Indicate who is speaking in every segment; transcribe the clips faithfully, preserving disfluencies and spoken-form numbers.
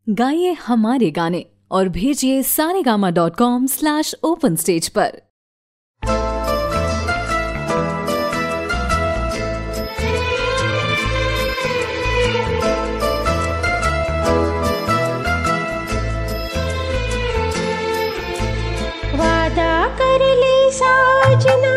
Speaker 1: गाइए हमारे गाने और भेजिए Saregama dot com slash open stage पर।
Speaker 2: वादा कर ले साजना,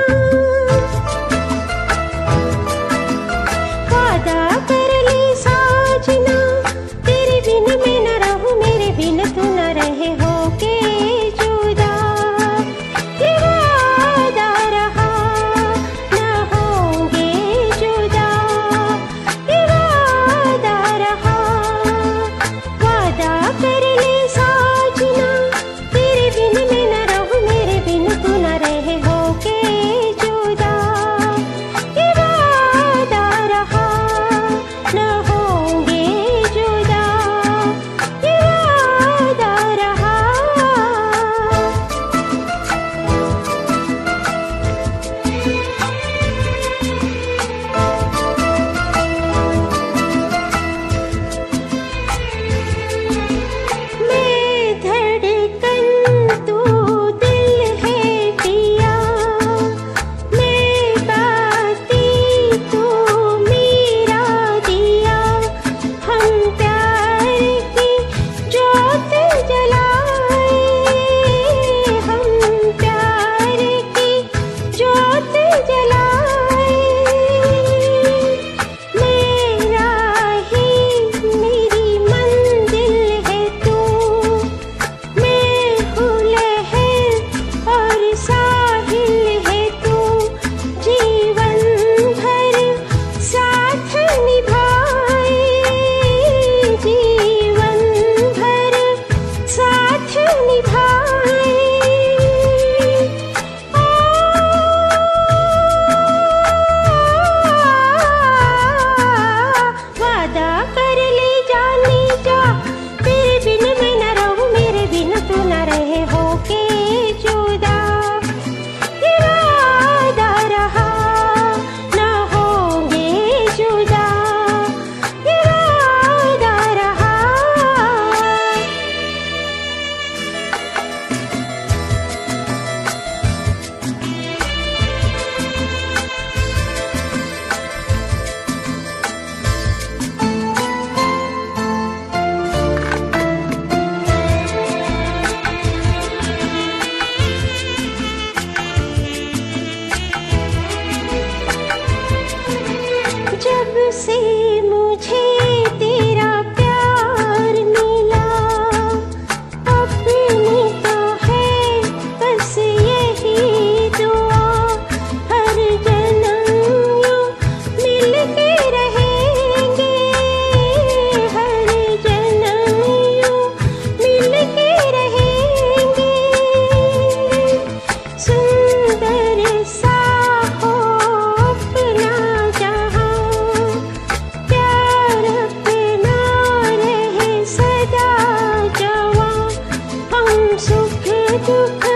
Speaker 2: वादा कर ले साजना, तेरे बिन मैं न रहूं, मेरे बिन तू न रहे होके जुदा। ये वादा रहा न होंगे जुदा, ये वादा रहा। वादा कर ले साजना, तेरे बिन मैं न रहूं, मेरे बिन तू न रहे होके जुदा। ये वादा रहा न होंगे जुदा, ये वादा रहा। मैं धड़कन तू दिल है पिया, मैं बाती तू मेरा दिया। हम प्यार की ज्योत जलाए, हम प्यार की ज्योत जलाए। मेरा ही मेरी मंजिल है तू, मैं हूँ लहर और साहिल है तू। जीवन भर साथ निभाए, जीवन भर साथ निभाए। वादा कर ले जाने जा, तेरे बिन मैं न रहूं, मेरे बिन तू न रहे होके जुदा। ये वादा रहा न होंगे जुदा, ये वादा रहा। जब से मुझे तेरा प्यार मिला, अपनी तो है बस यही दुआ। हर जन्म यूं मिल के रहेंगे, हर जन्म यूं मिल के रहेंगे। सुंदर सा हो अपना जहां, प्यार अपना रहे सदा जवां। हम सुख दुख